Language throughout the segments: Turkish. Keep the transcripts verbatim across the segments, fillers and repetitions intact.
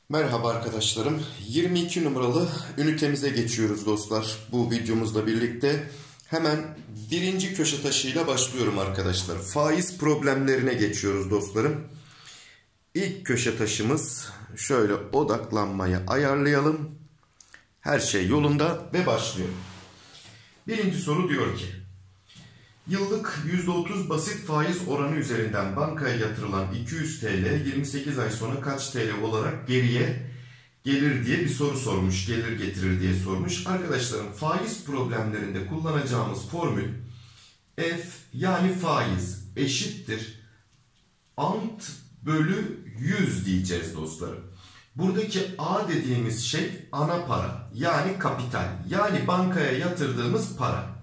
Merhaba arkadaşlarım. yirmi iki numaralı ünitemize geçiyoruz dostlar. Bu videomuzla birlikte hemen birinci köşe taşıyla başlıyorum arkadaşlar. Faiz problemlerine geçiyoruz dostlarım. İlk köşe taşımız, şöyle odaklanmayı ayarlayalım. Her şey yolunda ve başlıyorum. Birinci soru diyor ki: yıllık yüzde otuz basit faiz oranı üzerinden bankaya yatırılan iki yüz TL yirmi sekiz ay sonra kaç T L olarak geriye gelir diye bir soru sormuş. Gelir getirir diye sormuş. Arkadaşlarım, faiz problemlerinde kullanacağımız formül F yani faiz eşittir ant bölü yüz diyeceğiz dostlarım. Buradaki A dediğimiz şey ana para yani kapital, yani bankaya yatırdığımız para.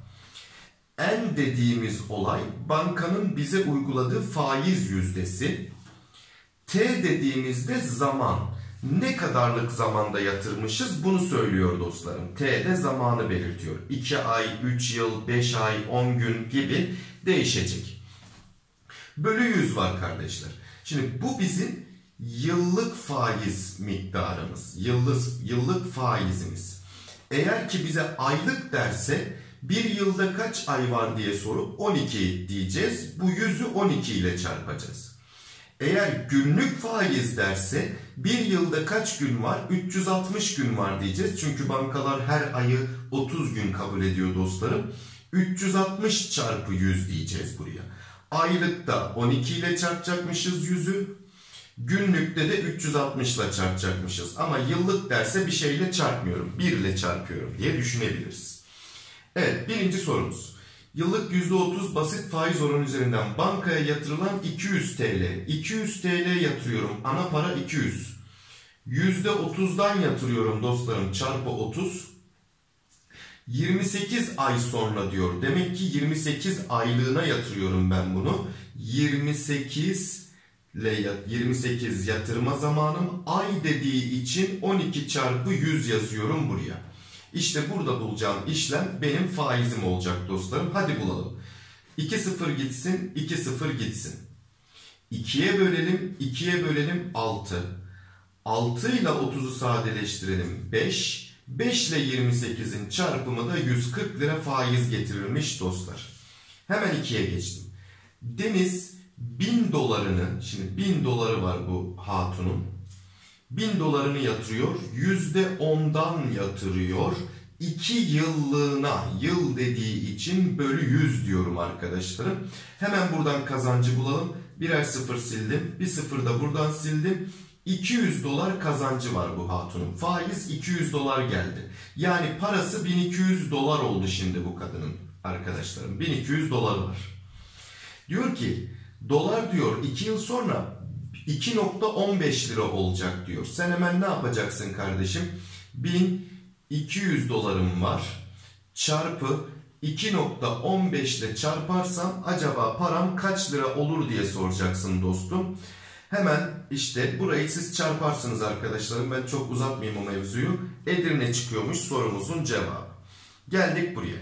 N dediğimiz olay bankanın bize uyguladığı faiz yüzdesi. T dediğimizde zaman. Ne kadarlık zamanda yatırmışız bunu söylüyor dostlarım. T de zamanı belirtiyor. iki ay, üç yıl, beş ay, on gün gibi değişecek. Bölü yüz var kardeşler. Şimdi bu bizim yıllık faiz miktarımız. Yıllık, yıllık faizimiz. Eğer ki bize aylık derse bir yılda kaç ay var diye sorup on iki diyeceğiz. Bu yüzü on iki ile çarpacağız. Eğer günlük faiz derse bir yılda kaç gün var? üç yüz altmış gün var diyeceğiz. Çünkü bankalar her ayı otuz gün kabul ediyor dostlarım. üç yüz altmış çarpı yüz diyeceğiz buraya. Aylıkta on iki ile çarpacakmışız yüzü. Günlükte de üç yüz altmış ile çarpacakmışız. Ama yıllık derse bir şeyle çarpmıyorum. bir ile çarpıyorum diye düşünebiliriz. Evet, birinci sorumuz. Yıllık yüzde otuz basit faiz oranı üzerinden bankaya yatırılan iki yüz TL. iki yüz TL yatırıyorum. Ana para iki yüz. yüzde otuzdan yatırıyorum dostlarım. Çarpı otuz. yirmi sekiz ay sonra diyor. Demek ki yirmi sekiz aylığına yatırıyorum ben bunu. yirmi sekiz ile yirmi sekiz yatırma zamanım. Ay dediği için on iki çarpı yüz yazıyorum buraya. İşte burada bulacağım işlem benim faizim olacak dostlarım. Hadi bulalım. iki sıfır gitsin, iki sıfır gitsin. ikiye bölelim, ikiye bölelim altı. altı ile otuzu sadeleştirelim beş. beş ile yirmi sekizin çarpımı da yüz kırk lira faiz getirilmiş dostlar. Hemen ikiye geçtim. Deniz bin dolarını, şimdi bin doları var bu hatunun. bin dolarını yatırıyor. yüzde ondan yatırıyor. iki yıllığına, yıl dediği için bölü yüz diyorum arkadaşlarım. Hemen buradan kazancı bulalım. Birer sıfır sildim. Bir sıfır da buradan sildim. iki yüz dolar kazancı var bu hatunun. Faiz iki yüz dolar geldi. Yani parası bin iki yüz dolar oldu şimdi bu kadının arkadaşlarım. bin iki yüz dolar var. Diyor ki dolar diyor iki yıl sonra iki nokta on beş lira olacak diyor. Sen hemen ne yapacaksın kardeşim? bin iki yüz dolarım var. Çarpı iki nokta on beş ile çarparsam acaba param kaç lira olur diye soracaksın dostum. Hemen işte burayı siz çarparsınız arkadaşlarım. Ben çok uzatmayayım o mevzuyu. Edirne çıkıyormuş sorumuzun cevabı. Geldik buraya.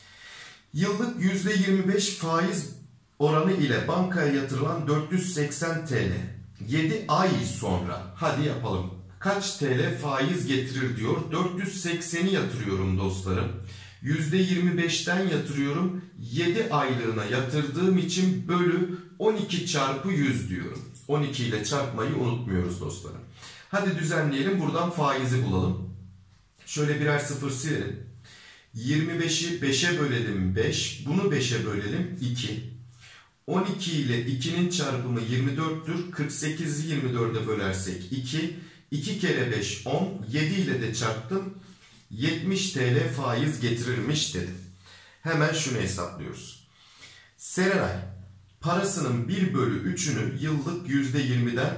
Yıllık yüzde yirmi beş faiz oranı ile bankaya yatırılan dört yüz seksen TL. yedi ay sonra hadi yapalım. Kaç T L faiz getirir diyor. dört yüz sekseni yatırıyorum dostlarım. yüzde yirmi beşten yatırıyorum. yedi aylığına yatırdığım için bölü on iki çarpı yüz diyorum. on iki ile çarpmayı unutmuyoruz dostlarım. Hadi düzenleyelim. Buradan faizi bulalım. Şöyle birer sıfır silelim. yirmi beşi beşe bölelim beş. Bunu beşe bölelim iki. on iki ile ikinin çarpımı yirmi dörttür. kırk sekizi yirmi dörde bölersek iki. iki kere beş on. yedi ile de çarptım. yetmiş T L faiz getirirmiş dedim. Hemen şunu hesaplıyoruz. Serenay parasının bir bölü üçünü yıllık yüzde yirmiden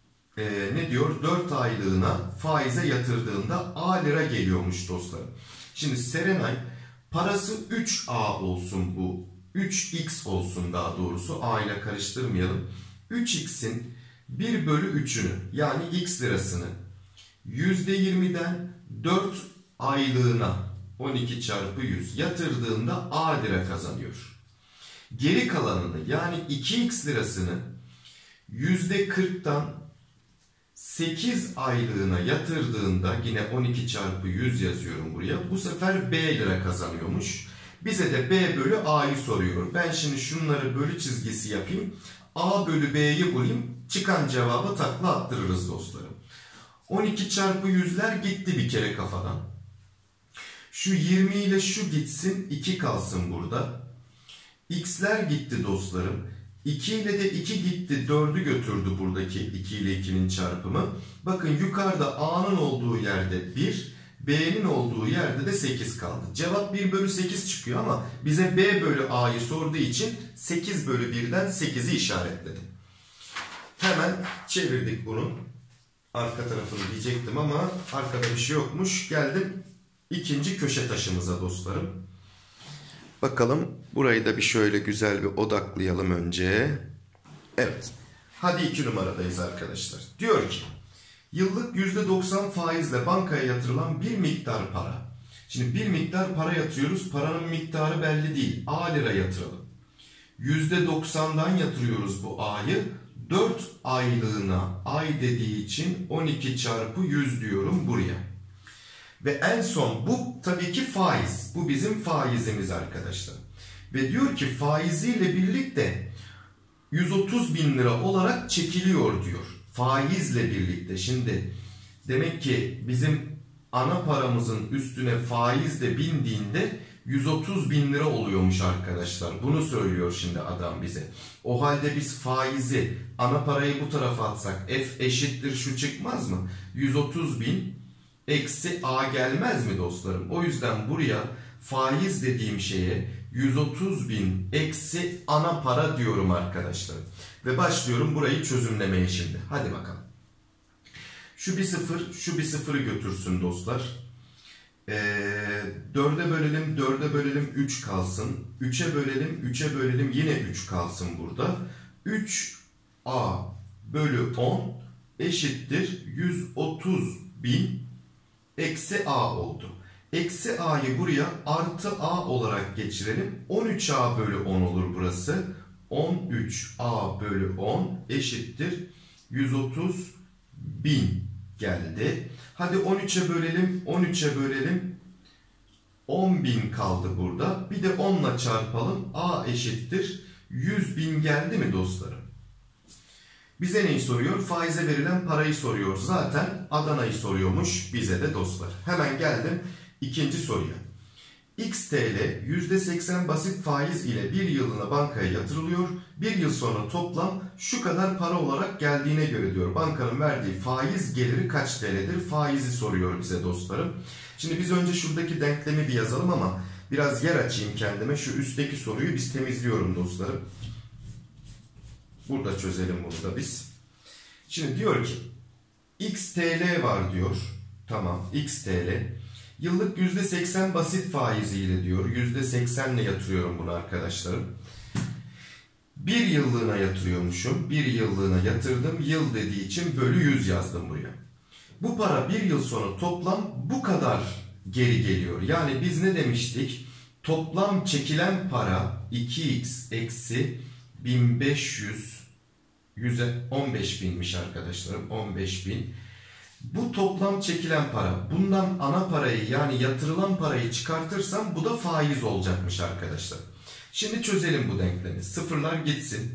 e, ne diyor? dört aylığına faize yatırdığında A lira geliyormuş dostlarım. Şimdi Serenay parası üç A olsun bu. üç x olsun daha doğrusu. A ile karıştırmayalım. üç x'in bir bölü üçünü yani x lirasını yüzde yirmiden dört aylığına on iki çarpı yüz yatırdığında A lira kazanıyor. Geri kalanını yani iki x lirasını yüzde kırktan sekiz aylığına yatırdığında yine on iki çarpı yüz yazıyorum buraya. Bu sefer B lira kazanıyormuş. Bize de B bölü A'yı soruyor. Ben şimdi şunları bölü çizgisi yapayım. A bölü B'yi bulayım. Çıkan cevabı takla attırırız dostlarım. on iki çarpı yüzler gitti bir kere kafadan. Şu yirmi ile şu gitsin. iki kalsın burada. X'ler gitti dostlarım. iki ile de iki gitti. dördü götürdü buradaki iki ile ikinin çarpımı. Bakın yukarıda A'nın olduğu yerde bir, B'nin olduğu yerde de sekiz kaldı. Cevap bir bölü sekiz çıkıyor ama bize B bölü A'yı sorduğu için sekiz bölü birden sekizi işaretledim. Hemen çevirdik bunu. Arka tarafını diyecektim ama arkada bir şey yokmuş. Geldim ikinci köşe taşımıza dostlarım. Bakalım burayı da bir şöyle güzel bir odaklayalım önce. Evet. Hadi iki numaradayız arkadaşlar. Diyor ki yıllık yüzde doksan faizle bankaya yatırılan bir miktar para. Şimdi bir miktar para yatırıyoruz. Paranın miktarı belli değil. A lira yatıralım. yüzde doksandan yatırıyoruz bu A'yı. dört aylığına ay dediği için on iki çarpı yüz diyorum buraya. Ve en son bu tabii ki faiz. Bu bizim faizimiz arkadaşlar. Ve diyor ki faiziyle birlikte yüz otuz bin lira olarak çekiliyor diyor. Faizle birlikte. Şimdi demek ki bizim ana paramızın üstüne faiz de bindiğinde yüz otuz bin lira oluyormuş arkadaşlar. Bunu söylüyor şimdi adam bize. O halde biz faizi, ana parayı bu tarafa atsak F eşittir şu çıkmaz mı? yüz otuz bin eksi A gelmez mi dostlarım? O yüzden buraya faiz dediğim şeye yüz otuz bin eksi ana para diyorum arkadaşlar. Ve başlıyorum burayı çözümlemeye şimdi. Hadi bakalım. Şu bir sıfır, şu bir sıfırı götürsün dostlar. Ee, dörde bölelim, dörde bölelim üç kalsın. üçe bölelim, üçe bölelim yine üç kalsın burada. üç A bölü on eşittir yüz otuz bin eksi A oldu. Eksi A'yı buraya artı A olarak geçirelim. on üç A bölü on olur burası. on üç A bölü on eşittir yüz otuz bin geldi. Hadi on üçe bölelim, on üçe bölelim. on bin kaldı burada. Bir de on ile çarpalım. A eşittir yüz bin geldi mi dostlarım? Bize neyi soruyor? Faize verilen parayı soruyor. Zaten Adana'yı soruyormuş bize de dostlar. Hemen geldim ikinci soruya. X T L yüzde seksen basit faiz ile bir yılına bankaya yatırılıyor. Bir yıl sonra toplam şu kadar para olarak geldiğine göre diyor. Bankanın verdiği faiz geliri kaç T L'dir? Faizi soruyor bize dostlarım. Şimdi biz önce şuradaki denklemi bir yazalım ama biraz yer açayım kendime. Şu üstteki soruyu biz temizliyorum dostlarım. Burada çözelim bunu da biz. Şimdi diyor ki X T L var diyor. Tamam X T L. Yıllık yüzde seksen basit faiziyle diyor. yüzde seksen ile yatırıyorum bunu arkadaşlarım. Bir yıllığına yatırıyormuşum. Bir yıllığına yatırdım. Yıl dediği için bölü yüz yazdım buraya. Bu para bir yıl sonra toplam bu kadar geri geliyor. Yani biz ne demiştik? Toplam çekilen para iki x eksi bin beş yüz yüze on beş binmiş arkadaşlarım. on beş bin. Bu toplam çekilen para. Bundan ana parayı yani yatırılan parayı çıkartırsam bu da faiz olacakmış arkadaşlar. Şimdi çözelim bu denklemi. Sıfırlar gitsin.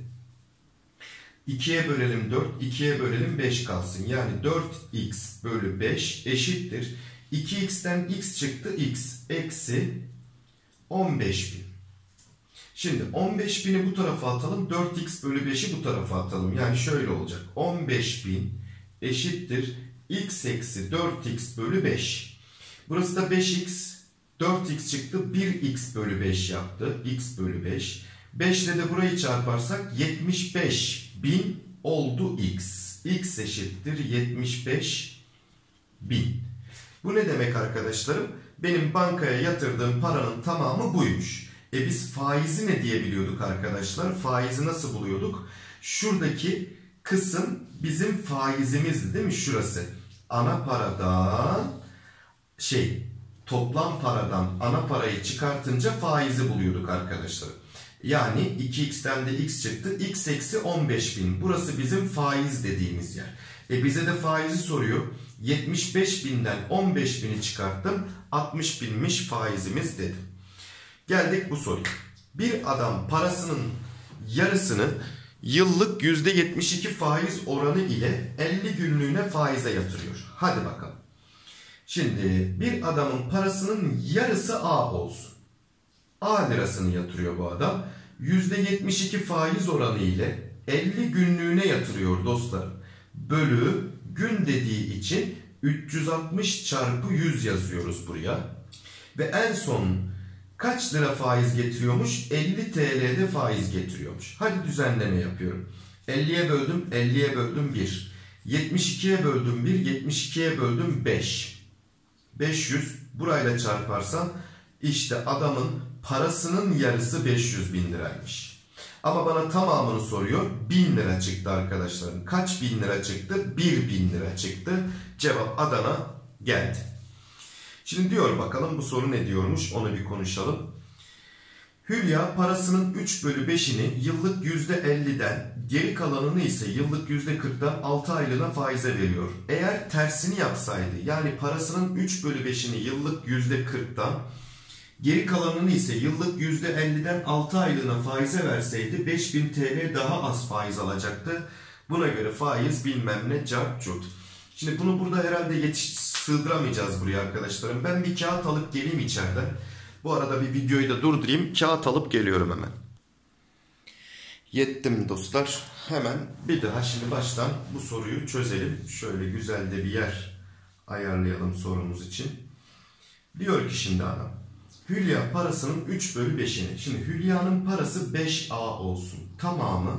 ikiye bölelim dört, ikiye bölelim beş kalsın. Yani dört x bölü beş eşittir. iki x'ten x çıktı x eksi on beş bin. Şimdi on beş bini bu tarafa atalım. dört x bölü beşi bu tarafa atalım. Yani şöyle olacak. on beş bin eşittir. X eksi dört x bölü beş. Burası da beş x. dört x çıktı. bir x bölü beş yaptı. X bölü beş. beş ile de burayı çarparsak yetmiş beş bin oldu x. X eşittir yetmiş beş bin. Bu ne demek arkadaşlarım? Benim bankaya yatırdığım paranın tamamı buymuş. E biz faizi ne diyebiliyorduk arkadaşlar? Faizi nasıl buluyorduk? Şuradaki kısım bizim faizimizdi değil mi? Şurası. Ana paradan şey toplam paradan ana parayı çıkartınca faizi buluyorduk arkadaşlar. Yani iki x'ten de x çıktı. X eksi on beş bin. Burası bizim faiz dediğimiz yer. E bize de faizi soruyor. yetmiş beş binden on beş bini çıkarttım. altmış binmiş faizimiz dedim. Geldik bu soruya. Bir adam parasının yarısını yıllık yüzde yetmiş iki faiz oranı ile elli günlüğüne faize yatırıyor. Hadi bakalım. Şimdi bir adamın parasının yarısı A olsun. A lirasını yatırıyor bu adam. yüzde yetmiş iki faiz oranı ile elli günlüğüne yatırıyor dostlarım. Bölü gün dediği için üç yüz altmış çarpı yüz yazıyoruz buraya. Ve en son kaç lira faiz getiriyormuş? elli T L'de faiz getiriyormuş. Hadi düzenleme yapıyorum. elliye böldüm, elliye böldüm bir. yetmiş ikiye böldüm bir, yetmiş ikiye böldüm beş. beş yüz burayla çarparsan işte adamın parasının yarısı beş yüz bin liraymış. Ama bana tamamını soruyor. bin lira çıktı arkadaşlarım. Kaç bin lira çıktı? bir bin lira çıktı. Cevap Adana geldi. Şimdi diyor bakalım bu soru ne diyormuş, onu bir konuşalım. Hülya parasının üç bölü beşini yıllık yüzde elliden, geri kalanını ise yıllık yüzde kırktan altı aylığına faize veriyor. Eğer tersini yapsaydı, yani parasının üç bölü beşini yıllık yüzde kırktan, geri kalanını ise yıllık yüzde elliden altı aylığına faize verseydi beş bin T L daha az faiz alacaktı. Buna göre faiz bilmem ne cart curt. Şimdi bunu burada herhalde yetiş sığdıramayacağız buraya arkadaşlarım. Ben bir kağıt alıp geleyim içeriden. Bu arada bir videoyu da durdurayım. Kağıt alıp geliyorum hemen. Yettim dostlar. Hemen bir daha şimdi baştan bu soruyu çözelim. Şöyle güzel de bir yer ayarlayalım sorumuz için. Diyor ki şimdi adam. Hülya parasının üç bölü beşini. Şimdi Hülya'nın parası beş A olsun. Tamamı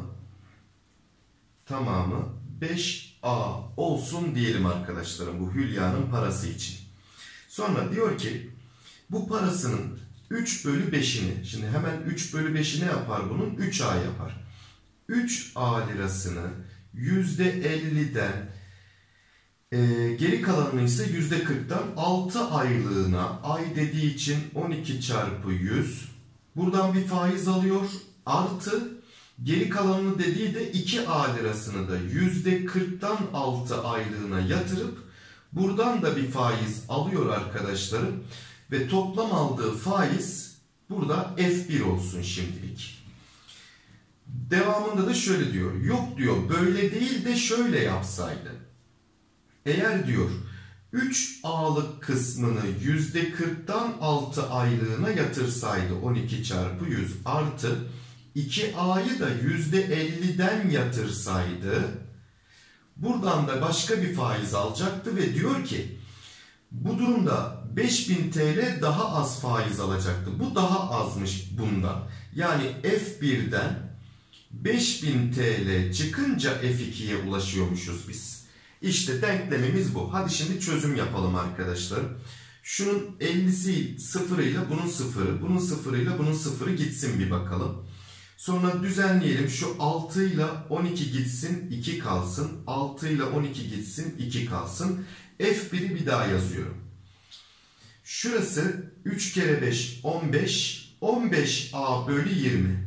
tamamı beş A olsun diyelim arkadaşlarım bu Hülya'nın parası için. Sonra diyor ki bu parasının üç bölü beşini, şimdi hemen üç bölü beşi ne yapar bunun? üç A yapar. üç A lirasını yüzde elliden e, geri kalanını ise yüzde kırktan altı aylığına, ay dediği için on iki çarpı yüz, buradan bir faiz alıyor, artı geri kalanını dediği de iki A lirasını da yüzde kırktan altı aylığına yatırıp buradan da bir faiz alıyor arkadaşlarım. Ve toplam aldığı faiz burada F bir olsun şimdilik. Devamında da şöyle diyor. Yok diyor böyle değil de şöyle yapsaydı. Eğer diyor üç A'lık kısmını yüzde kırktan altı aylığına yatırsaydı on iki çarpı yüz artı iki A'yı da yüzde elliden yatırsaydı buradan da başka bir faiz alacaktı ve diyor ki bu durumda beş bin T L daha az faiz alacaktı. Bu daha azmış bundan. Yani F birden beş bin T L çıkınca F ikiye ulaşıyormuşuz biz. İşte denklemimiz bu. Hadi şimdi çözüm yapalım arkadaşlar. Şunun ellisi sıfırıyla bunun sıfırı, bunun sıfırıyla bunun sıfırı gitsin bir bakalım. Sonra düzenleyelim. Şu altı ile on iki gitsin, iki kalsın. altı ile on iki gitsin, iki kalsın. F bir'i bir daha yazıyorum. Şurası üç kere beş, on beş. on beş A bölü yirmi.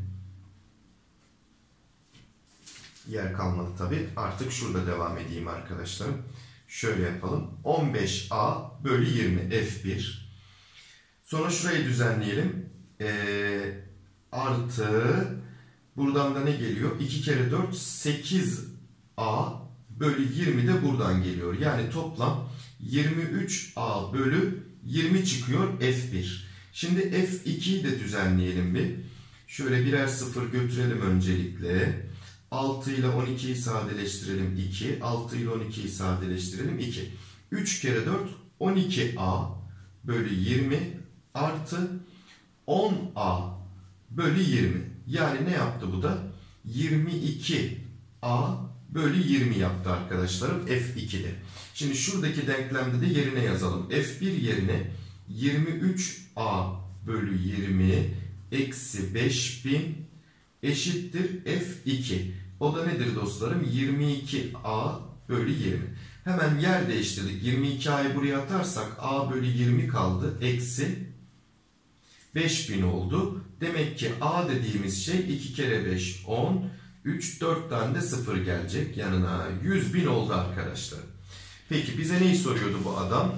Yer kalmadı tabi. Artık şurada devam edeyim arkadaşlarım. Şöyle yapalım. on beş A bölü yirmi F bir. Sonra şurayı düzenleyelim. Ee, artı buradan da ne geliyor? iki kere dört, sekiz A bölü yirmi de buradan geliyor. Yani toplam yirmi üç A bölü yirmi çıkıyor F bir. Şimdi F iki'yi de düzenleyelim bir. Şöyle birer sıfır götürelim öncelikle. altı ile on iki'yi sadeleştirelim iki. altı ile on iki'yi sadeleştirelim iki. üç kere dört on iki A bölü yirmi artı on A bölü yirmi. Yani ne yaptı bu da? yirmi iki A bölü yirmi yaptı arkadaşlarım F iki'de. Şimdi şuradaki denklemde de yerine yazalım. F bir yerine yirmi üç A bölü yirmi eksi beş bin eşittir F iki. O da nedir dostlarım? yirmi iki A bölü yirmi. Hemen yer değiştirdik. yirmi iki A'yı buraya atarsak A bölü yirmi kaldı. Eksi beş bin oldu. Demek ki A dediğimiz şey iki kere beş on. üç, dört tane de sıfır gelecek yanına. yüz bin oldu arkadaşlar. Peki bize neyi soruyordu bu adam?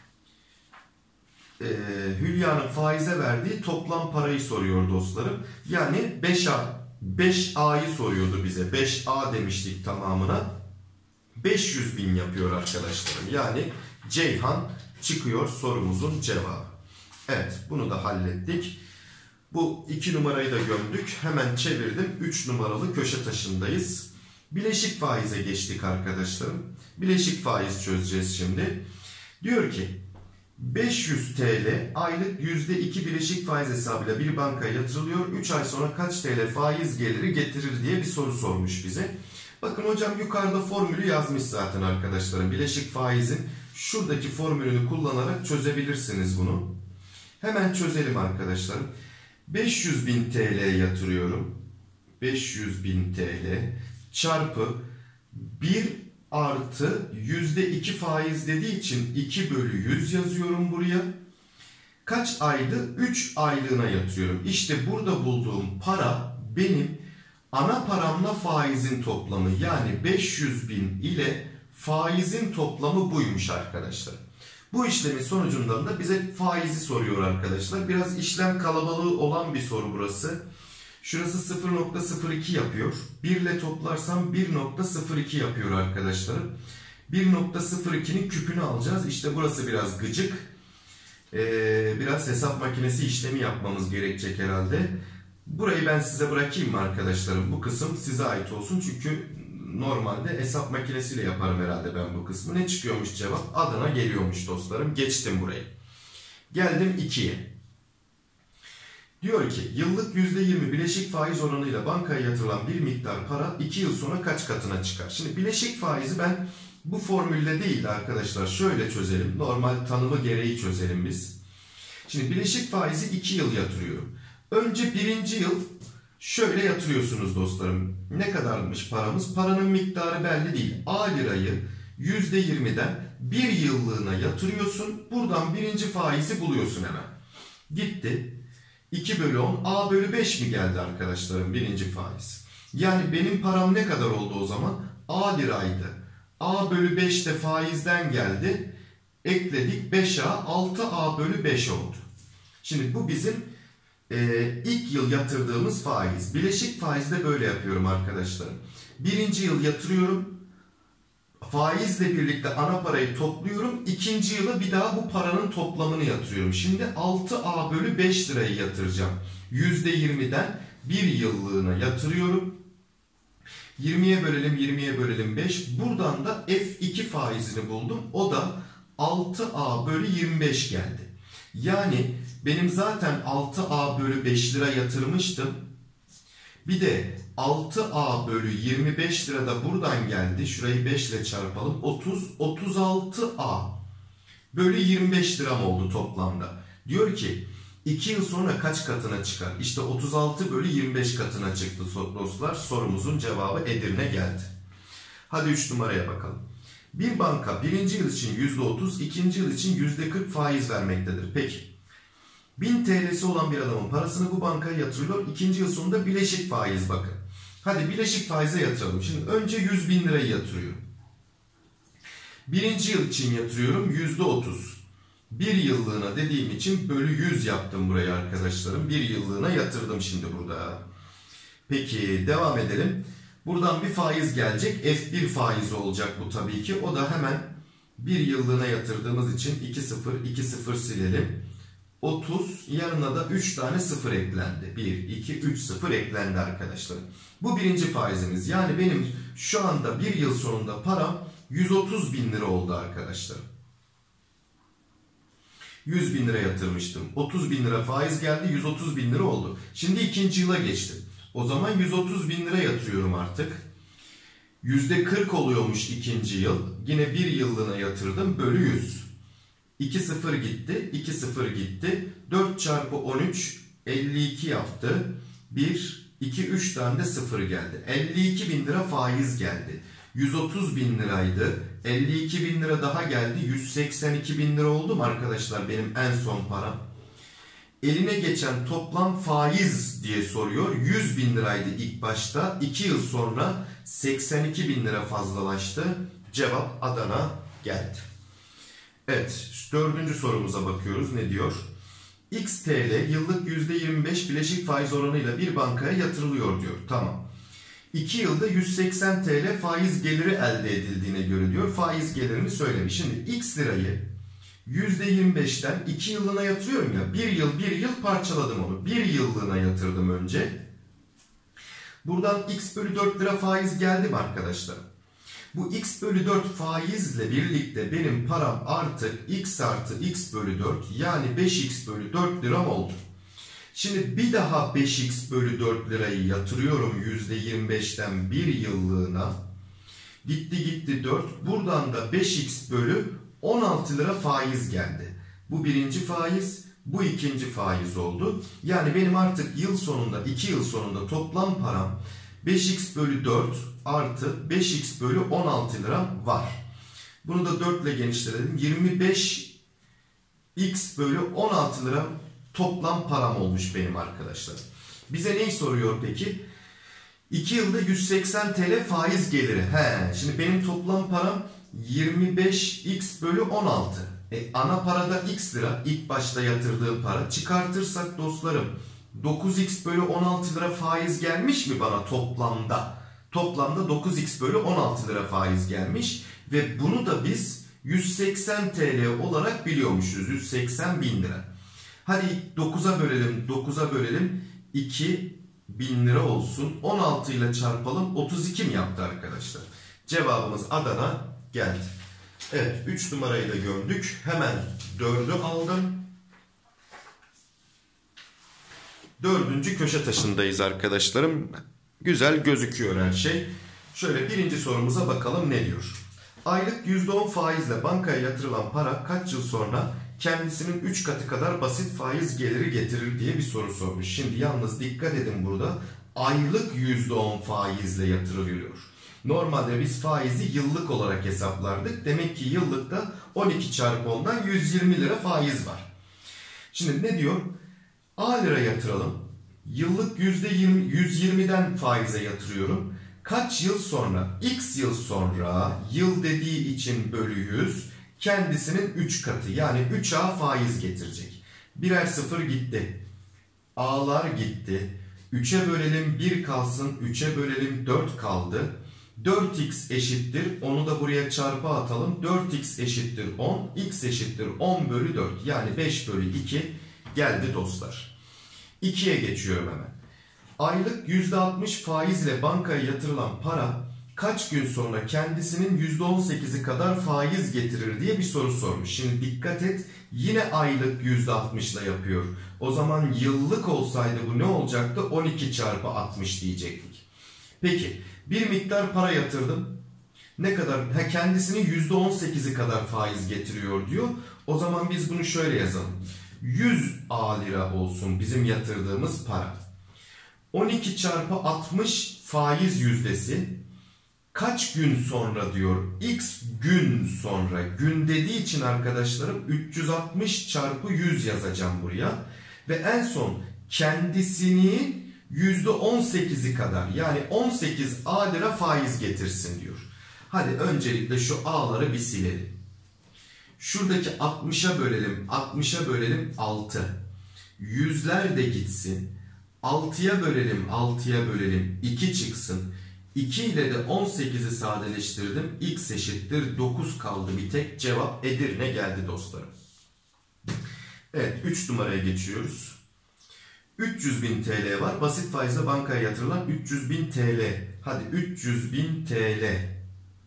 Ee, Hülya'nın faize verdiği toplam parayı soruyor dostlarım. Yani beş A. beş A'yı soruyordu bize. beş A demiştik tamamına. beş yüz bin yapıyor arkadaşlarım. Yani Ceyhan çıkıyor sorumuzun cevabı. Evet, bunu da hallettik. Bu iki numarayı da gömdük. Hemen çevirdim. üç numaralı köşe taşındayız. Bileşik faize geçtik arkadaşlarım. Bileşik faiz çözeceğiz şimdi. Diyor ki beş yüz TL aylık yüzde iki bileşik faiz hesabıyla bir bankaya yatırılıyor. üç ay sonra kaç T L faiz geliri getirir diye bir soru sormuş bize. Bakın hocam yukarıda formülü yazmış zaten arkadaşlarım. Bileşik faizin şuradaki formülünü kullanarak çözebilirsiniz bunu. Hemen çözelim arkadaşlarım. beş yüz bin T L yatırıyorum. beş yüz bin T L çarpı bir artı yüzde iki faiz dediği için iki bölü yüz yazıyorum buraya. Kaç aydı? üç aylığına yatırıyorum. İşte burada bulduğum para benim ana paramla faizin toplamı. Yani beş yüz bin ile faizin toplamı buymuş arkadaşlar. Bu işlemin sonucundan da bize faizi soruyor arkadaşlar. Biraz işlem kalabalığı olan bir soru burası. Şurası sıfır nokta sıfır iki yapıyor. bir ile toplarsam bir nokta sıfır iki yapıyor arkadaşlarım. bir nokta sıfır ikinin küpünü alacağız. İşte burası biraz gıcık. Ee, biraz hesap makinesi işlemi yapmamız gerekecek herhalde. Burayı ben size bırakayım mı arkadaşlarım? Bu kısım size ait olsun. Çünkü normalde hesap makinesiyle yaparım herhalde ben bu kısmı. Ne çıkıyormuş cevap? Adana geliyormuş dostlarım. Geçtim burayı. Geldim ikiye. Diyor ki yıllık yüzde yirmi bileşik faiz oranıyla bankaya yatırılan bir miktar para iki yıl sonra kaç katına çıkar? Şimdi bileşik faizi ben bu formülle değil arkadaşlar şöyle çözelim. Normal tanımı gereği çözelim biz. Şimdi bileşik faizi iki yıl yatırıyorum. Önce birinci yıl şöyle yatırıyorsunuz dostlarım. Ne kadarmış paramız? Paranın miktarı belli değil. A lirayı yüzde yirmiden bir yıllığına yatırıyorsun. Buradan birinci faizi buluyorsun hemen. Gitti. iki bölü on A bölü beş mi geldi arkadaşlarım birinci faiz? Yani benim param ne kadar oldu o zaman? A liraydı. A bölü beş de faizden geldi. Ekledik beş A altı A bölü beş oldu. Şimdi bu bizim e, ilk yıl yatırdığımız faiz. Bileşik faizde böyle yapıyorum arkadaşlarım. Birinci yıl yatırıyorum. Faizle birlikte ana parayı topluyorum. İkinci yıla bir daha bu paranın toplamını yatırıyorum. Şimdi altı A bölü beş lirayı yatıracağım. yüzde yirmiden bir yıllığına yatırıyorum. yirmiye bölelim, yirmiye bölelim beş. Buradan da F iki faizini buldum. O da altı A bölü yirmi beş geldi. Yani benim zaten altı A bölü beş lira yatırmıştım. Bir de altı A bölü yirmi beş lira da buradan geldi. Şurayı beş ile çarpalım. otuz, otuz altı A bölü yirmi beş liram oldu toplamda. Diyor ki iki yıl sonra kaç katına çıkar? İşte otuz altı bölü yirmi beş katına çıktı dostlar. Sorumuzun cevabı Edirne geldi. Hadi üç numaraya bakalım. Bir banka birinci yıl için yüzde otuz, ikinci yıl için yüzde kırk faiz vermektedir. Peki. bin T L'si olan bir adamın parasını bu bankaya yatırıyor. İkinci yıl sonunda bileşik faiz bakın. Hadi bileşik faize yatıralım. Şimdi önce yüz bin lirayı yatırıyorum. Birinci yıl için yatırıyorum yüzde otuz. Bir yıllığına dediğim için bölü yüz yaptım buraya arkadaşlarım. Bir yıllığına yatırdım şimdi burada. Peki devam edelim. Buradan bir faiz gelecek. F bir faizi olacak bu tabii ki. O da hemen bir yıllığına yatırdığımız için iki sıfır, iki sıfır silelim. otuz yanına da üç tane sıfır eklendi. bir, iki, üç sıfır eklendi arkadaşlar. Bu birinci faizimiz. Yani benim şu anda bir yıl sonunda param yüz otuz bin lira oldu arkadaşlar. yüz bin lira yatırmıştım. otuz bin lira faiz geldi. yüz otuz bin lira oldu. Şimdi ikinci yıla geçtim. O zaman yüz otuz bin lira yatırıyorum artık. yüzde kırk oluyormuş ikinci yıl. Yine bir yıllığına yatırdım. Bölü yüz. iki sıfır gitti. iki sıfır gitti. dört çarpı on üç elli iki yaptı. bir, iki, üç tane de sıfır geldi. elli iki bin lira faiz geldi. yüz otuz bin liraydı. elli iki bin lira daha geldi. yüz seksen iki bin lira oldu mu arkadaşlar benim en son param? eline geçen toplam faiz diye soruyor. yüz bin liraydı ilk başta. iki yıl sonra seksen iki bin lira fazlalaştı. Cevap Adana geldi. Evet, dördüncü sorumuza bakıyoruz. Ne diyor? X T L yıllık yüzde yirmi beş bileşik faiz oranıyla bir bankaya yatırılıyor diyor. Tamam. iki yılda yüz seksen TL faiz geliri elde edildiğine göre diyor. Faiz gelirini söylemiş. Şimdi X lirayı yüzde yirmi beşten iki yıllığına yatırıyorum ya. bir yıl bir yıl parçaladım onu. bir yıllığına yatırdım önce. Buradan X bölü dört lira faiz geldi mi arkadaşlar? Bu X bölü dört faizle birlikte benim param artık X artı X bölü dört yani beş X bölü dört liram oldu. Şimdi bir daha beş X bölü dört lirayı yatırıyorum yüzde yirmi beşten bir yıllığına. Gitti gitti dört. Buradan da beş X bölü on altı lira faiz geldi. Bu birinci faiz, bu ikinci faiz oldu. Yani benim artık yıl sonunda, iki yıl sonunda toplam param beş X bölü dört artı beş X bölü on altı lira var. Bunu da dört ile genişledim. yirmi beş X bölü on altı lira toplam param olmuş benim arkadaşlar. Bize neyi soruyor peki? iki yılda yüz seksen TL faiz geliri. He, şimdi benim toplam param yirmi beş X bölü on altı. E, ana parada X lira. İlk başta yatırdığım para. Çıkartırsak dostlarım dokuz X bölü on altı lira faiz gelmiş mi bana toplamda? Toplamda dokuz X bölü on altı lira faiz gelmiş. Ve bunu da biz yüz seksen TL olarak biliyormuşuz. yüz seksen bin lira. Hadi dokuza bölelim. dokuza bölelim. iki bin lira olsun. on altı ile çarpalım. otuz iki mi yaptı arkadaşlar? Cevabımız Adana geldi. Evet, üç numarayı da gördük. Hemen dördü aldım. Dördüncü köşe taşındayız arkadaşlarım. Güzel gözüküyor her şey. Şöyle birinci sorumuza bakalım ne diyor. Aylık yüzde on faizle bankaya yatırılan para kaç yıl sonra kendisinin üç katı kadar basit faiz geliri getirir diye bir soru sormuş. Şimdi yalnız dikkat edin burada. Aylık yüzde on faizle yatırılıyor. Normalde biz faizi yıllık olarak hesaplardık. Demek ki yıllıkta on iki çarpı ondan yüz yirmi lira faiz var. Şimdi ne diyor? A lira yatıralım. Yıllık yüzde yirmi, yüz yirmiden faize yatırıyorum. Kaç yıl sonra? X yıl sonra, yıl dediği için bölü yüz, kendisinin üç katı yani üç A faiz getirecek. Birer sıfır gitti. A'lar gitti. üçe bölelim bir kalsın. üçe bölelim dört kaldı. dört X eşittir. Onu da buraya çarpı atalım. dört X eşittir on. X eşittir on bölü dört. Yani beş bölü iki geldi dostlar. ikiye geçiyorum hemen. Aylık yüzde altmış faizle bankaya yatırılan para kaç gün sonra kendisinin yüzde on sekizi kadar faiz getirir diye bir soru sormuş. Şimdi dikkat et, yine aylık yüzde altmış ile yapıyor. O zaman yıllık olsaydı bu ne olacaktı? on iki çarpı altmış diyecektik. Peki bir miktar para yatırdım. Ne kadar? Ha, kendisinin yüzde on sekizi kadar faiz getiriyor diyor. O zaman biz bunu şöyle yazalım. yüz A lira olsun bizim yatırdığımız para. on iki çarpı altmış faiz yüzdesi. Kaç gün sonra diyor? X gün sonra. Gün dediği için arkadaşlarım üç yüz altmış çarpı yüz yazacağım buraya. Ve en son kendisinin yüzde on sekizi kadar yani on sekiz A lira faiz getirsin diyor. Hadi öncelikle şu A'ları bir silelim. Şuradaki altmışa bölelim. altmışa bölelim altı. Yüzler de gitsin. altıya bölelim. altıya bölelim. iki çıksın. iki ile de on sekizi sadeleştirdim. X eşittir dokuz kaldı bir tek. Cevap Edirne geldi dostlarım. Evet, üç numaraya geçiyoruz. üç yüz bin T L var. Basit faizle bankaya yatırılan üç yüz bin T L. Hadi üç yüz bin T L.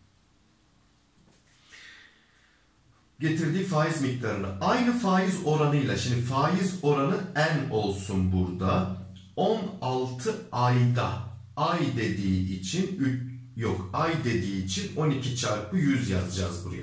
Getirdiği faiz miktarını aynı faiz oranıyla, şimdi faiz oranı N olsun burada. on altı ayda. Ay dediği için yok ay dediği için on iki çarpı yüz yazacağız buraya.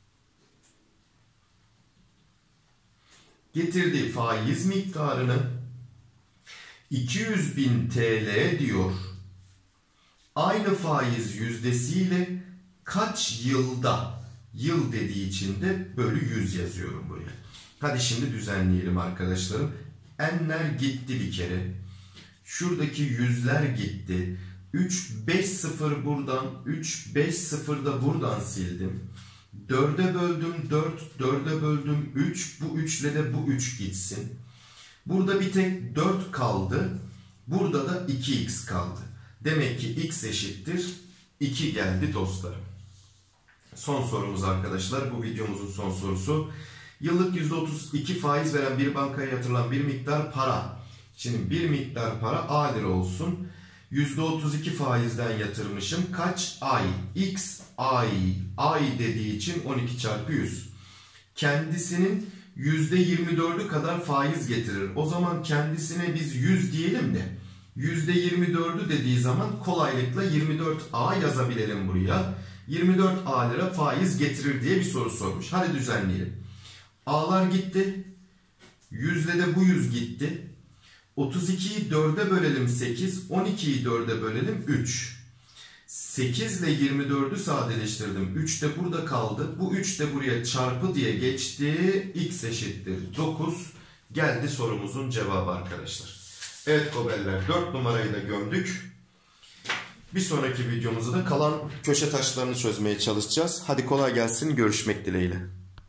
Getirdiği faiz miktarını iki yüz bin T L diyor. Aynı faiz yüzdesiyle kaç yılda? Yıl dediği için de bölü yüz yazıyorum buraya. Hadi şimdi düzenleyelim arkadaşlarım. N'ler gitti bir kere. Şuradaki yüzler gitti. üç, beş, sıfır buradan, üç, beş, sıfır da buradan sildim. dörde böldüm dört, dörde böldüm üç. Bu üç ile de bu üç gitsin. Burada bir tek dört kaldı. Burada da iki x kaldı. Demek ki x eşittir iki geldi dostlarım. Son sorumuz arkadaşlar. Bu videomuzun son sorusu. Yıllık yüzde otuz iki faiz veren bir bankaya yatırılan bir miktar para. Şimdi bir miktar para A lira olsun. yüzde otuz iki faizden yatırmışım. Kaç ay? X ay. Ay dediği için on iki çarpı yüz. Kendisinin yüzde yirmi dördü kadar faiz getirir. O zaman kendisine biz yüz diyelim de yüzde yirmi dördü dediği zaman kolaylıkla yirmi dört A yazabilelim buraya. yirmi dört A lira faiz getirir diye bir soru sormuş. Hadi düzenleyelim. A'lar gitti. Yüzde de bu yüz gitti. otuz ikiyi dörde bölelim sekiz. on ikiyi dörde bölelim üç. sekiz ile yirmi dördü sadeleştirdim. üç de burada kaldı. Bu üç de buraya çarpı diye geçti. X eşittir dokuz. Geldi sorumuzun cevabı arkadaşlar. Evet Kobeller, dört numarayı da gömdük. Bir sonraki videomuzda da kalan köşe taşlarını çözmeye çalışacağız. Hadi kolay gelsin. Görüşmek dileğiyle.